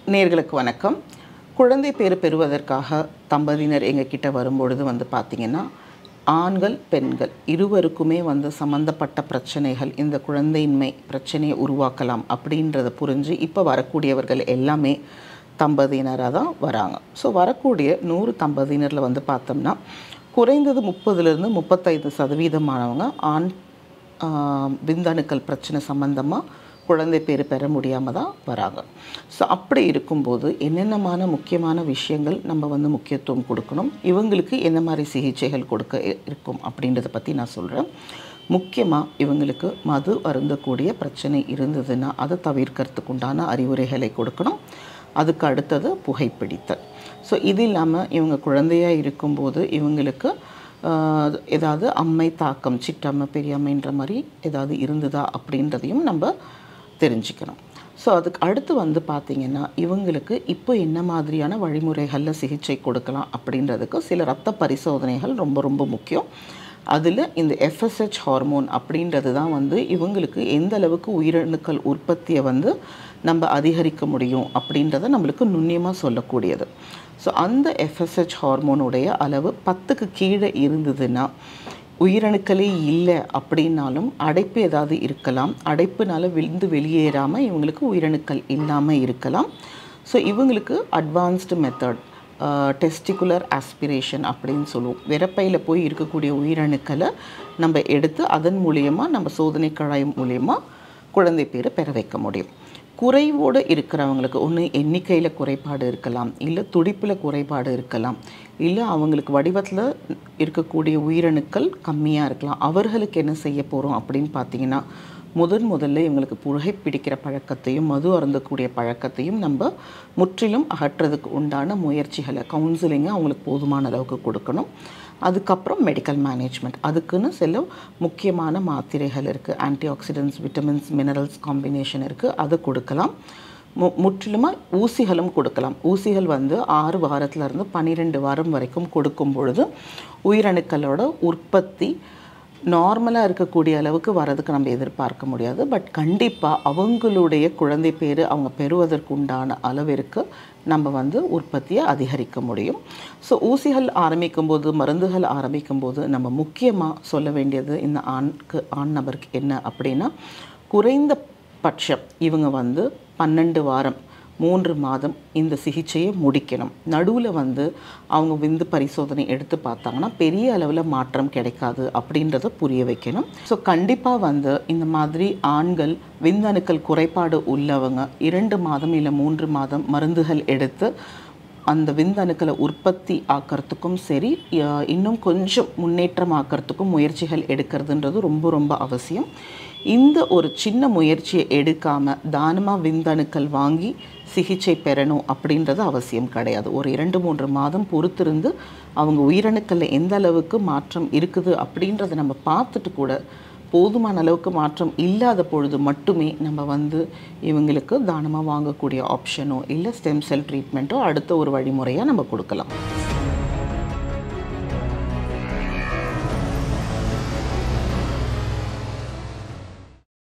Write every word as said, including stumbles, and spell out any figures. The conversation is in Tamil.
நேயர்களுக்கு வணக்கம். குழந்தை பேறு பெறுவதற்காக தம்பதியினர் எங்ககிட்ட வரும்பொழுது வந்து பார்த்தீங்கன்னா, ஆண்கள், பெண்கள் இருவருக்குமே வந்து சம்மந்தப்பட்ட பிரச்சனைகள் இந்த குழந்தையின்மை பிரச்சனையை உருவாக்கலாம் அப்படின்றத புரிஞ்சு இப்போ வரக்கூடியவர்கள் எல்லாமே தம்பதியினராக தான் வராங்க. ஸோ வரக்கூடிய நூறு தம்பதியினரில் வந்து பார்த்தோம்னா, குறைந்தது முப்பதுலேருந்து முப்பத்தைந்து சதவீதமானவங்க ஆண் விந்தணுக்கள் பிரச்சனை சம்மந்தமாக குழந்தை பேறு பெற முடியாமல் தான் வராங்க. ஸோ அப்படி இருக்கும்போது என்னென்னமான முக்கியமான விஷயங்கள் நம்ம வந்து முக்கியத்துவம் கொடுக்கணும், இவங்களுக்கு என்ன மாதிரி சிகிச்சைகள் கொடுக்க இருக்கும் அப்படின்றத பற்றி நான் சொல்கிறேன். முக்கியமாக இவங்களுக்கு மது அருந்தக்கூடிய பிரச்சனை இருந்ததுன்னா அதை தவிர்க்கிறதுக்கு உண்டான அறிவுரைகளை கொடுக்கணும். அதுக்கு அடுத்தது புகைப்பிடித்தல். ஸோ இது இல்லாமல் இவங்க குழந்தையாக இருக்கும்போது இவங்களுக்கு ஏதாவது அம்மை தாக்கம், சிற்றம்மை பெரியம்மைன்ற மாதிரி ஏதாவது இருந்ததா அப்படின்றதையும் நம்ம தெரிஞ்சுக்கணும். ஸோ அதுக்கு அடுத்து வந்து பார்த்திங்கன்னா, இவங்களுக்கு இப்போ என்ன மாதிரியான வழிமுறைகளில் சிகிச்சை கொடுக்கலாம் அப்படின்றதுக்கு சில இரத்த பரிசோதனைகள் ரொம்ப ரொம்ப முக்கியம். அதில் இந்த எஃப்எஸ்ஹெச் ஹார்மோன் அப்படின்றது தான் வந்து இவங்களுக்கு எந்த அளவுக்கு உயிரணுக்கள் உற்பத்தியை வந்து நம்ம அதிகரிக்க முடியும் அப்படின்றத நம்மளுக்கு நுண்ணியமாக சொல்லக்கூடியது. ஸோ அந்த எஃப்எஸ்ஹெச் ஹார்மோனுடைய அளவு பத்துக்கு கீழே இருந்ததுன்னா, உயிரணுக்களே இல்லை அப்படின்னாலும் அடைப்பு ஏதாவது இருக்கலாம். அடைப்புனால விழுந்து வெளியேறாமல் இவங்களுக்கு உயிரணுக்கள் இல்லாமல் இருக்கலாம். ஸோ இவங்களுக்கு அட்வான்ஸ்டு மெத்தட் டெஸ்டிகுலர் ஆஸ்பிரேஷன் அப்படின்னு சொல்லுவோம். விரப்பையில் போய் இருக்கக்கூடிய உயிரணுக்களை நம்ம எடுத்து அதன் மூலியமாக நம்ம சோதனை கழாய் மூலியமாக குழந்தை பேரை பெற வைக்க முடியும். குறைவோடு இருக்கிறவங்களுக்கு ஒன்று எண்ணிக்கையில் குறைபாடு இருக்கலாம், இல்லை துடிப்பில் குறைபாடு இருக்கலாம், இல்லை அவங்களுக்கு வடிவத்தில் இருக்கக்கூடிய உயிரணுக்கள் கம்மியாக இருக்கலாம். அவர்களுக்கு என்ன செய்ய போகிறோம் அப்படின்னு பார்த்தீங்கன்னா, முதன் முதல்ல இவங்களுக்கு புகைப்பிடிக்கிற பழக்கத்தையும் மது அருந்தக்கூடிய பழக்கத்தையும் நம்ம முற்றிலும் அகற்றுறதுக்கு உண்டான முயற்சிகளை, கவுன்சிலிங்கை அவங்களுக்கு போதுமான அளவுக்கு கொடுக்கணும். அதுக்கப்புறம் மெடிக்கல் மேனேஜ்மெண்ட், அதுக்குன்னு சில முக்கியமான மாத்திரைகள் இருக்குது. Antioxidants, vitamins, minerals combination இருக்குது, அதை கொடுக்கலாம். மு முற்றிலுமாக ஊசிகளும் கொடுக்கலாம். ஊசிகள் வந்து ஆறு வாரத்துலேருந்து பன்னிரெண்டு வாரம் வரைக்கும் கொடுக்கும் பொழுது உயிரணுக்களோட உற்பத்தி நார்மலாக இருக்கக்கூடிய அளவுக்கு வரதுக்கு நம்ம எதிர்பார்க்க முடியாது. பட் கண்டிப்பாக அவங்களுடைய குழந்தை பேர் அவங்க பெறுவதற்கு உண்டான அளவிற்கு நம்ம வந்து உற்பத்தியை அதிகரிக்க முடியும். ஸோ ஊசிகள் ஆரம்பிக்கும் போது, மருந்துகள் ஆரம்பிக்கும் போது நம்ம முக்கியமாக சொல்ல வேண்டியது இந்த ஆணுக்கு ஆண் நபருக்கு என்ன அப்படின்னா, குறைந்த பட்சம் இவங்க வந்து பன்னெண்டு வாரம் மூன்று மாதம் இந்த சிகிச்சையை முடிக்கணும். நடுவில் வந்து அவங்க விந்து பரிசோதனை எடுத்து பார்த்தாங்கன்னா பெரிய அளவில் மாற்றம் கிடைக்காது அப்படின்றத புரிய வைக்கணும். ஸோ கண்டிப்பாக வந்து இந்த மாதிரி ஆண்கள் விந்தணுக்கள் குறைபாடு உள்ளவங்க இரண்டு மாதம் இல்லை மூன்று மாதம் மருந்துகள் எடுத்து அந்த விந்தணுக்களை உற்பத்தி ஆக்கிறதுக்கும் சரி, இன்னும் கொஞ்சம் முன்னேற்றம் ஆக்கிறதுக்கும் முயற்சிகள் எடுக்கிறதுன்றது ரொம்ப ரொம்ப அவசியம். இந்த ஒரு சின்ன முயற்சியை எடுக்காமல் தானமாக விந்தணுக்கள் வாங்கி சிகிச்சை பெறணும் அப்படின்றது அவசியம் கிடையாது. ஒரு இரண்டு மூன்று மாதம் பொறுத்திருந்து அவங்க உயிரணுக்களில் எந்த அளவுக்கு மாற்றம் இருக்குது அப்படின்றத நம்ம பார்த்துட்டு கூட போதுமான அளவுக்கு மாற்றம் இல்லாத பொழுது மட்டுமே நம்ம வந்து இவங்களுக்கு தானமாக வாங்கக்கூடிய ஆப்ஷனோ இல்லை ஸ்டெம் செல் ட்ரீட்மெண்ட்டோ அடுத்த ஒரு வழிமுறையாக நம்ம கொடுக்கலாம்.